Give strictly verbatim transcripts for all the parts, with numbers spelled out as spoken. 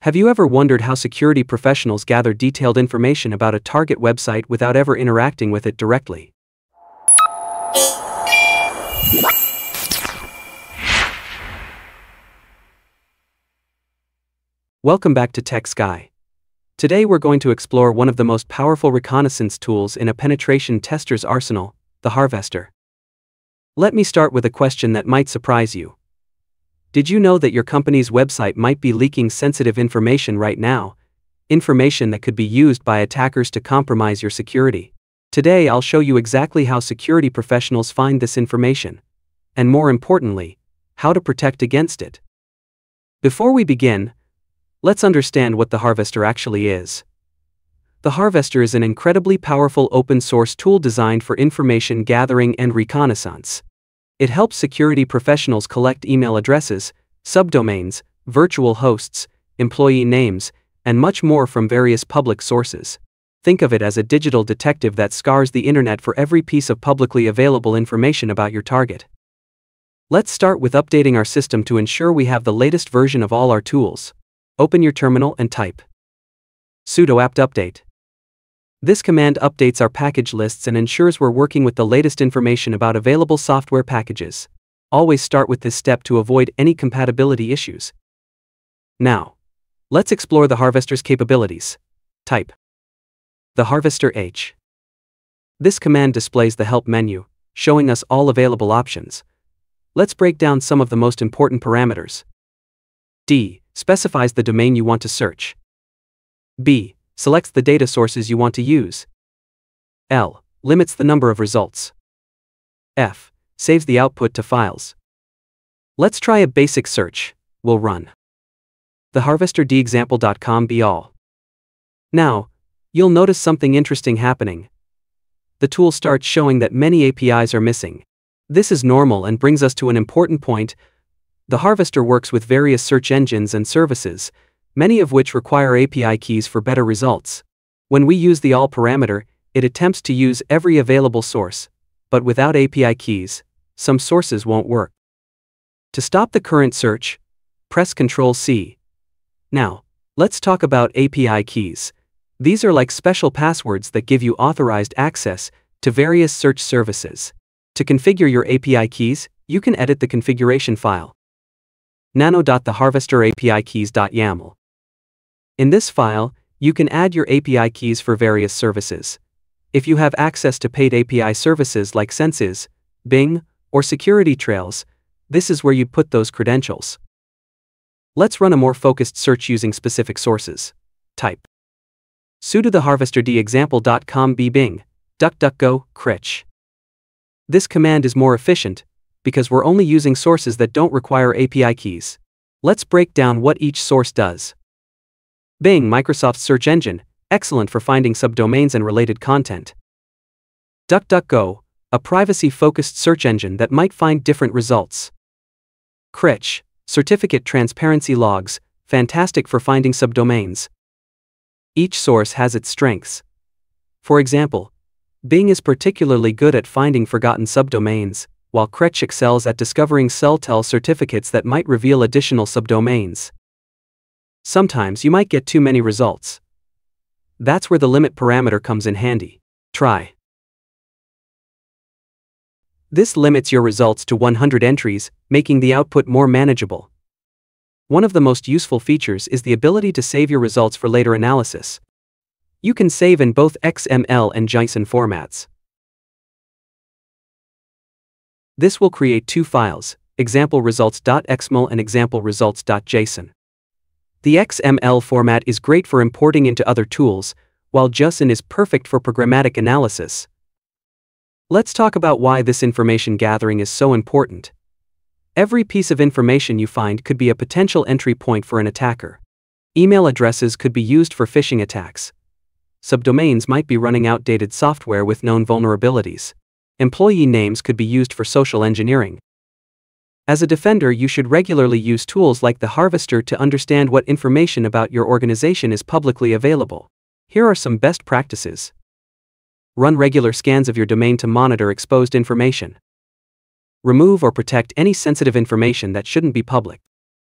Have you ever wondered how security professionals gather detailed information about a target website without ever interacting with it directly? Welcome back to Tech Sky. Today we're going to explore one of the most powerful reconnaissance tools in a penetration tester's arsenal, the Harvester. Let me start with a question that might surprise you. Did you know that your company's website might be leaking sensitive information right now? Information that could be used by attackers to compromise your security. Today I'll show you exactly how security professionals find this information, and more importantly, how to protect against it. Before we begin, let's understand what the Harvester actually is. The Harvester is an incredibly powerful open-source tool designed for information gathering and reconnaissance. It helps security professionals collect email addresses, subdomains, virtual hosts, employee names, and much more from various public sources. Think of it as a digital detective that scours the internet for every piece of publicly available information about your target. Let's start with updating our system to ensure we have the latest version of all our tools. Open your terminal and type sudo apt update. This command updates our package lists and ensures we're working with the latest information about available software packages. Always start with this step to avoid any compatibility issues. Now, let's explore the Harvester's capabilities. Type the Harvester H. This command displays the help menu, showing us all available options. Let's break down some of the most important parameters. D specifies the domain you want to search. B selects the data sources you want to use. L limits the number of results. F saves the output to files. Let's try a basic search. We'll run the harvester d example dot com be all. Now, you'll notice something interesting happening. The tool starts showing that many A P Is are missing. This is normal and brings us to an important point. The Harvester works with various search engines and services, many of which require A P I keys for better results. When we use the all parameter, it attempts to use every available source, but without A P I keys, some sources won't work. To stop the current search, press control C. Now, let's talk about A P I keys. These are like special passwords that give you authorized access to various search services. To configure your A P I keys, you can edit the configuration file. nano dot the harvester A P I keys dot yaml. In this file, you can add your A P I keys for various services. If you have access to paid A P I services like Senses, Bing, or Security Trails, this is where you'd put those credentials. Let's run a more focused search using specific sources. Type sudo the harvester d example dot com be bing, DuckDuckGo, Critch. This command is more efficient because we're only using sources that don't require A P I keys. Let's break down what each source does. Bing, Microsoft's search engine, excellent for finding subdomains and related content. DuckDuckGo, a privacy-focused search engine that might find different results. Critch, certificate transparency logs, fantastic for finding subdomains. Each source has its strengths. For example, Bing is particularly good at finding forgotten subdomains, while Critch excels at discovering CellTel certificates that might reveal additional subdomains. Sometimes you might get too many results. That's where the limit parameter comes in handy. Try. This limits your results to one hundred entries, making the output more manageable. One of the most useful features is the ability to save your results for later analysis. You can save in both X M L and JSON formats. This will create two files, example results dot x m l and example results dot j s o n. The X M L format is great for importing into other tools, while JSON is perfect for programmatic analysis. Let's talk about why this information gathering is so important. Every piece of information you find could be a potential entry point for an attacker. Email addresses could be used for phishing attacks. Subdomains might be running outdated software with known vulnerabilities. Employee names could be used for social engineering. As a defender, you should regularly use tools like the Harvester to understand what information about your organization is publicly available. Here are some best practices. Run regular scans of your domain to monitor exposed information. Remove or protect any sensitive information that shouldn't be public.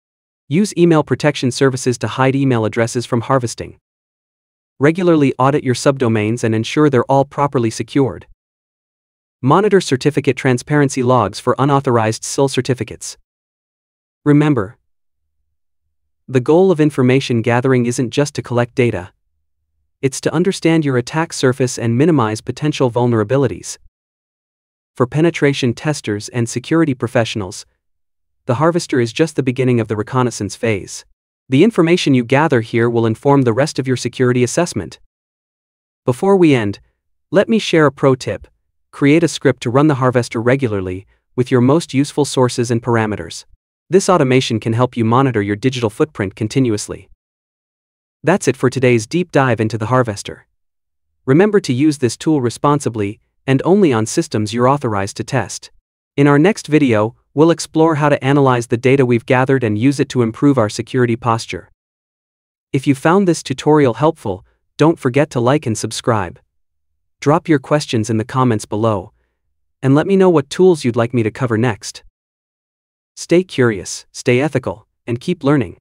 Use email protection services to hide email addresses from harvesting. Regularly audit your subdomains and ensure they're all properly secured. Monitor certificate transparency logs for unauthorized S I L certificates. Remember, the goal of information gathering isn't just to collect data. It's to understand your attack surface and minimize potential vulnerabilities. For penetration testers and security professionals, the Harvester is just the beginning of the reconnaissance phase. The information you gather here will inform the rest of your security assessment. Before we end, let me share a pro tip. Create a script to run the Harvester regularly, with your most useful sources and parameters. This automation can help you monitor your digital footprint continuously. That's it for today's deep dive into the Harvester. Remember to use this tool responsibly, and only on systems you're authorized to test. In our next video, we'll explore how to analyze the data we've gathered and use it to improve our security posture. If you found this tutorial helpful, don't forget to like and subscribe. Drop your questions in the comments below, and let me know what tools you'd like me to cover next. Stay curious, stay ethical, and keep learning.